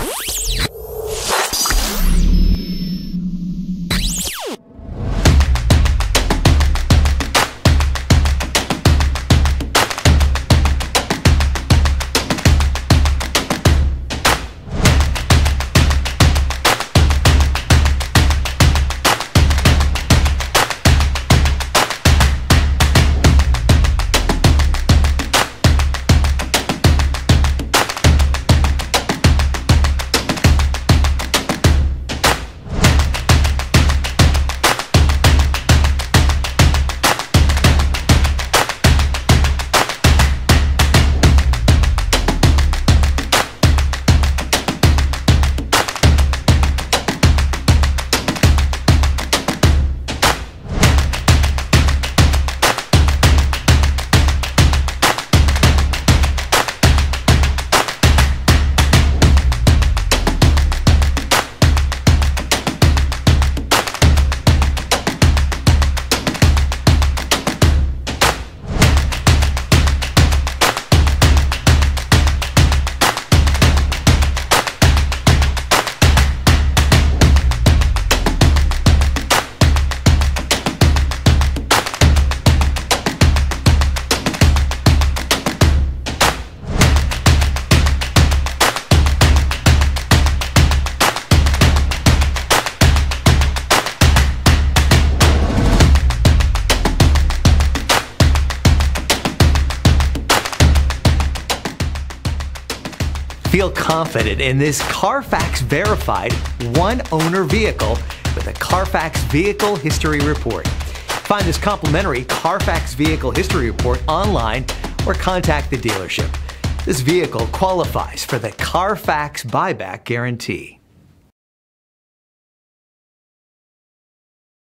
Feel confident in this CARFAX verified one-owner vehicle with a CARFAX Vehicle History Report. Find this complimentary CARFAX Vehicle History Report online or contact the dealership. This vehicle qualifies for the CARFAX buyback guarantee.